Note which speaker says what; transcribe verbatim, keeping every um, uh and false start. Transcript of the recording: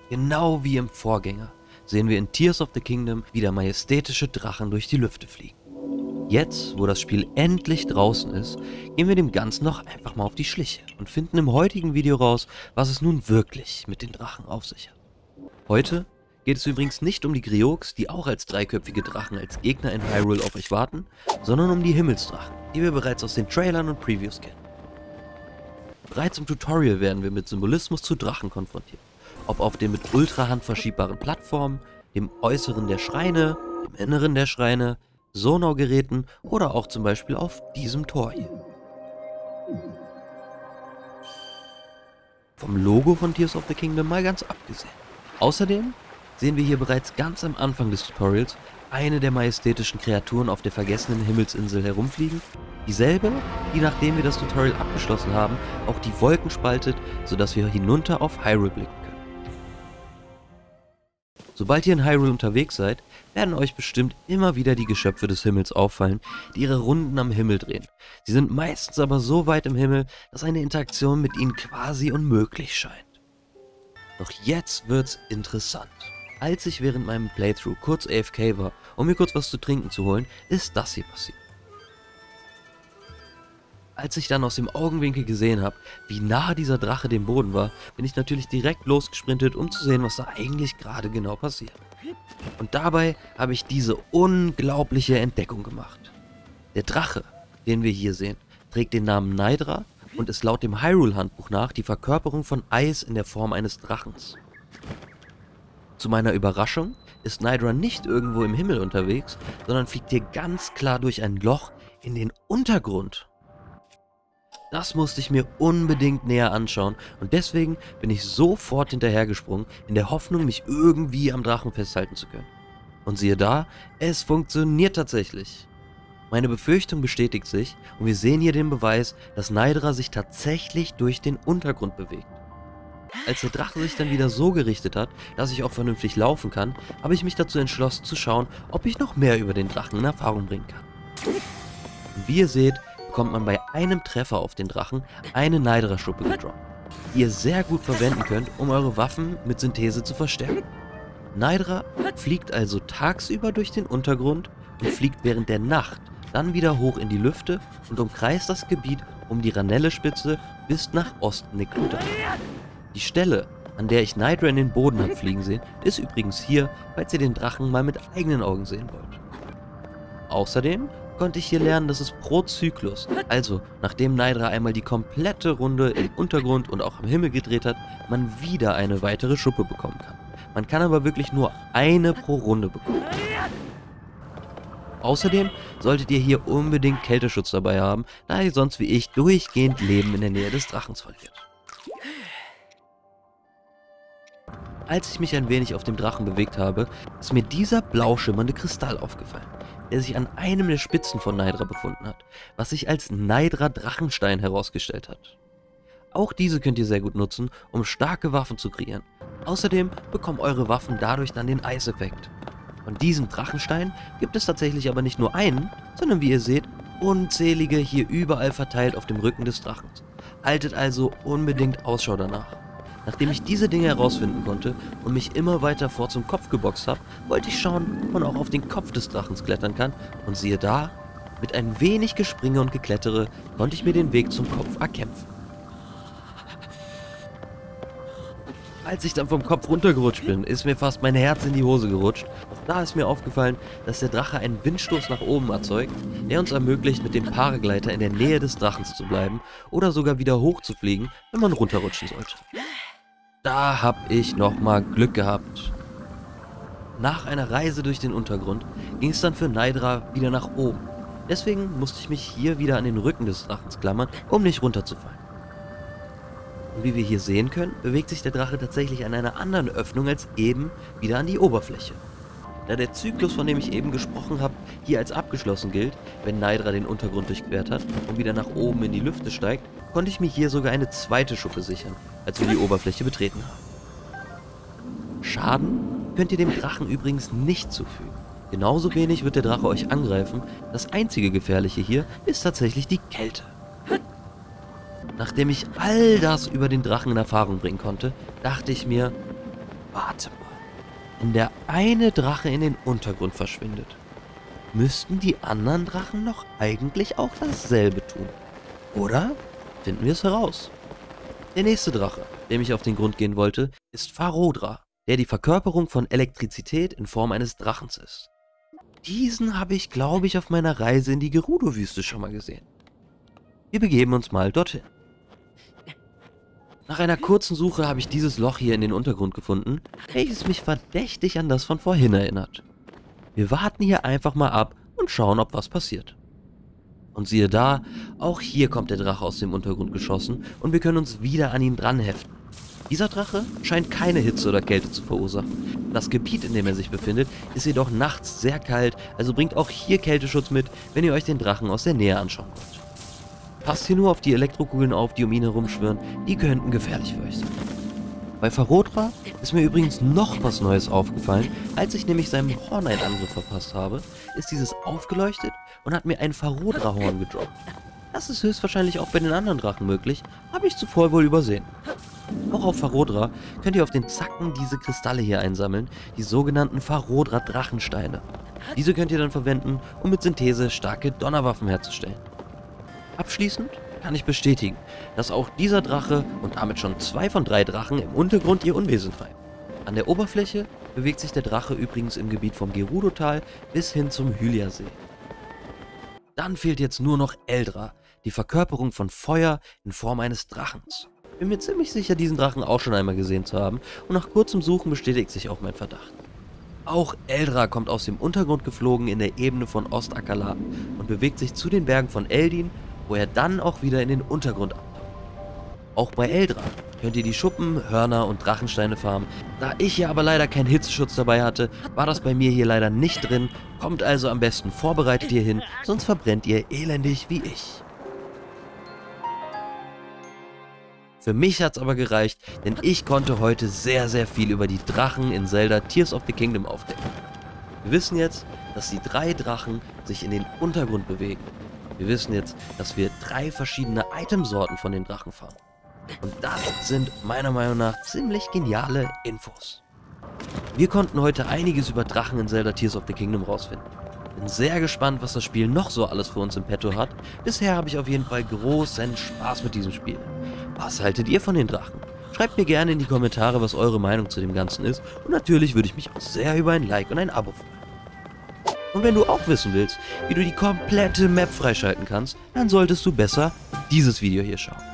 Speaker 1: Genau wie im Vorgänger sehen wir in Tears of the Kingdom wieder majestätische Drachen durch die Lüfte fliegen. Jetzt, wo das Spiel endlich draußen ist, gehen wir dem Ganzen noch einfach mal auf die Schliche und finden im heutigen Video raus, was es nun wirklich mit den Drachen auf sich hat. Heute geht es übrigens nicht um die Grioks, die auch als dreiköpfige Drachen als Gegner in Hyrule auf euch warten, sondern um die Himmelsdrachen, die wir bereits aus den Trailern und Previews kennen. Bereits im Tutorial werden wir mit Symbolismus zu Drachen konfrontiert, ob auf den mit Ultrahand verschiebbaren Plattformen, dem Äußeren der Schreine, dem Inneren der Schreine, Sonargeräten oder auch zum Beispiel auf diesem Tor hier. Vom Logo von Tears of the Kingdom mal ganz abgesehen. Außerdem sehen wir hier bereits ganz am Anfang des Tutorials eine der majestätischen Kreaturen auf der vergessenen Himmelsinsel herumfliegen, dieselbe, die nachdem wir das Tutorial abgeschlossen haben, auch die Wolken spaltet, sodass wir hinunter auf Hyrule blicken können. Sobald ihr in Hyrule unterwegs seid, werden euch bestimmt immer wieder die Geschöpfe des Himmels auffallen, die ihre Runden am Himmel drehen. Sie sind meistens aber so weit im Himmel, dass eine Interaktion mit ihnen quasi unmöglich scheint. Doch jetzt wird's interessant. Als ich während meinem Playthrough kurz A F K war, um mir kurz was zu trinken zu holen, ist das hier passiert. Als ich dann aus dem Augenwinkel gesehen habe, wie nah dieser Drache dem Boden war, bin ich natürlich direkt losgesprintet, um zu sehen, was da eigentlich gerade genau passiert. Und dabei habe ich diese unglaubliche Entdeckung gemacht. Der Drache, den wir hier sehen, trägt den Namen Naydra und ist laut dem Hyrule-Handbuch nach die Verkörperung von Eis in der Form eines Drachens. Zu meiner Überraschung ist Naydra nicht irgendwo im Himmel unterwegs, sondern fliegt hier ganz klar durch ein Loch in den Untergrund. Das musste ich mir unbedingt näher anschauen und deswegen bin ich sofort hinterhergesprungen, in der Hoffnung, mich irgendwie am Drachen festhalten zu können. Und siehe da, es funktioniert tatsächlich. Meine Befürchtung bestätigt sich und wir sehen hier den Beweis, dass Naydra sich tatsächlich durch den Untergrund bewegt. Als der Drache sich dann wieder so gerichtet hat, dass ich auch vernünftig laufen kann, habe ich mich dazu entschlossen zu schauen, ob ich noch mehr über den Drachen in Erfahrung bringen kann. Und wie ihr seht, bekommt man bei einem Treffer auf den Drachen eine Naydra-Schuppe gedroppt, die ihr sehr gut verwenden könnt, um eure Waffen mit Synthese zu verstärken. Naydra fliegt also tagsüber durch den Untergrund und fliegt während der Nacht dann wieder hoch in die Lüfte und umkreist das Gebiet um die Ranelle-Spitze bis nach Ostnick runter. Die Stelle, an der ich Naydra in den Boden habe fliegen sehen, ist übrigens hier, falls ihr den Drachen mal mit eigenen Augen sehen wollt. Außerdem konnte ich hier lernen, dass es pro Zyklus, also nachdem Naydra einmal die komplette Runde im Untergrund und auch am Himmel gedreht hat, man wieder eine weitere Schuppe bekommen kann. Man kann aber wirklich nur eine pro Runde bekommen. Außerdem solltet ihr hier unbedingt Kälteschutz dabei haben, da ihr sonst wie ich durchgehend Leben in der Nähe des Drachens verliert. Als ich mich ein wenig auf dem Drachen bewegt habe, ist mir dieser blau schimmernde Kristall aufgefallen, der sich an einem der Spitzen von Naydra befunden hat, was sich als Naydra Drachenstein herausgestellt hat. Auch diese könnt ihr sehr gut nutzen, um starke Waffen zu kreieren. Außerdem bekommen eure Waffen dadurch dann den Eiseffekt. Von diesem Drachenstein gibt es tatsächlich aber nicht nur einen, sondern wie ihr seht, unzählige hier überall verteilt auf dem Rücken des Drachens. Haltet also unbedingt Ausschau danach. Nachdem ich diese Dinge herausfinden konnte und mich immer weiter vor zum Kopf geboxt habe, wollte ich schauen, ob man auch auf den Kopf des Drachens klettern kann und siehe da, mit ein wenig Gespringe und Geklettere konnte ich mir den Weg zum Kopf erkämpfen. Als ich dann vom Kopf runtergerutscht bin, ist mir fast mein Herz in die Hose gerutscht. Doch da ist mir aufgefallen, dass der Drache einen Windstoß nach oben erzeugt, der uns ermöglicht, mit dem Paragleiter in der Nähe des Drachens zu bleiben oder sogar wieder hoch zu fliegen, wenn man runterrutschen sollte. Da hab ich nochmal Glück gehabt. Nach einer Reise durch den Untergrund ging es dann für Naydra wieder nach oben. Deswegen musste ich mich hier wieder an den Rücken des Drachens klammern, um nicht runterzufallen. Und wie wir hier sehen können, bewegt sich der Drache tatsächlich an einer anderen Öffnung als eben wieder an die Oberfläche. Da der Zyklus, von dem ich eben gesprochen habe, hier als abgeschlossen gilt, wenn Naydra den Untergrund durchquert hat und wieder nach oben in die Lüfte steigt, konnte ich mir hier sogar eine zweite Schuppe sichern, als wir die Oberfläche betreten haben. Schaden könnt ihr dem Drachen übrigens nicht zufügen. Genauso wenig wird der Drache euch angreifen, das einzige Gefährliche hier ist tatsächlich die Kälte. Nachdem ich all das über den Drachen in Erfahrung bringen konnte, dachte ich mir, warte mal. Wenn der eine Drache in den Untergrund verschwindet, müssten die anderen Drachen doch eigentlich auch dasselbe tun. Oder? Finden wir es heraus. Der nächste Drache, dem ich auf den Grund gehen wollte, ist Farodra, der die Verkörperung von Elektrizität in Form eines Drachens ist. Diesen habe ich, glaube ich, auf meiner Reise in die Gerudo-Wüste schon mal gesehen. Wir begeben uns mal dorthin. Nach einer kurzen Suche habe ich dieses Loch hier in den Untergrund gefunden, welches mich verdächtig an das von vorhin erinnert. Wir warten hier einfach mal ab und schauen, ob was passiert. Und siehe da, auch hier kommt der Drache aus dem Untergrund geschossen und wir können uns wieder an ihn dran heften. Dieser Drache scheint keine Hitze oder Kälte zu verursachen. Das Gebiet, in dem er sich befindet, ist jedoch nachts sehr kalt, also bringt auch hier Kälteschutz mit, wenn ihr euch den Drachen aus der Nähe anschauen wollt. Passt hier nur auf die Elektrokugeln auf, die um ihn herumschwirren, die könnten gefährlich für euch sein. Bei Farodra ist mir übrigens noch was Neues aufgefallen. Als ich nämlich seinem Horn einen Angriff verpasst habe, ist dieses aufgeleuchtet und hat mir ein Farodra-Horn gedroppt. Das ist höchstwahrscheinlich auch bei den anderen Drachen möglich, habe ich zuvor wohl übersehen. Auch auf Farodra könnt ihr auf den Zacken diese Kristalle hier einsammeln, die sogenannten Farodra-Drachensteine. Diese könnt ihr dann verwenden, um mit Synthese starke Donnerwaffen herzustellen. Abschließend kann ich bestätigen, dass auch dieser Drache und damit schon zwei von drei Drachen im Untergrund ihr Unwesen treiben. An der Oberfläche bewegt sich der Drache übrigens im Gebiet vom Gerudo-Tal bis hin zum Hylia-See. Dann fehlt jetzt nur noch Eldra, die Verkörperung von Feuer in Form eines Drachens. Bin mir ziemlich sicher, diesen Drachen auch schon einmal gesehen zu haben und nach kurzem Suchen bestätigt sich auch mein Verdacht. Auch Eldra kommt aus dem Untergrund geflogen in der Ebene von Ost-Akala und bewegt sich zu den Bergen von Eldin, wo er dann auch wieder in den Untergrund abtaucht. Auch bei Eldra könnt ihr die Schuppen, Hörner und Drachensteine farmen. Da ich hier aber leider keinen Hitzeschutz dabei hatte, war das bei mir hier leider nicht drin. Kommt also am besten vorbereitet hier hin, sonst verbrennt ihr elendig wie ich. Für mich hat's aber gereicht, denn ich konnte heute sehr, sehr viel über die Drachen in Zelda Tears of the Kingdom aufdecken. Wir wissen jetzt, dass die drei Drachen sich in den Untergrund bewegen. Wir wissen jetzt, dass wir drei verschiedene Itemsorten von den Drachen farmen. Und das sind meiner Meinung nach ziemlich geniale Infos. Wir konnten heute einiges über Drachen in Zelda Tears of the Kingdom rausfinden. Bin sehr gespannt, was das Spiel noch so alles für uns im Petto hat. Bisher habe ich auf jeden Fall großen Spaß mit diesem Spiel. Was haltet ihr von den Drachen? Schreibt mir gerne in die Kommentare, was eure Meinung zu dem Ganzen ist. Und natürlich würde ich mich auch sehr über ein Like und ein Abo freuen. Und wenn du auch wissen willst, wie du die komplette Map freischalten kannst, dann solltest du besser dieses Video hier schauen.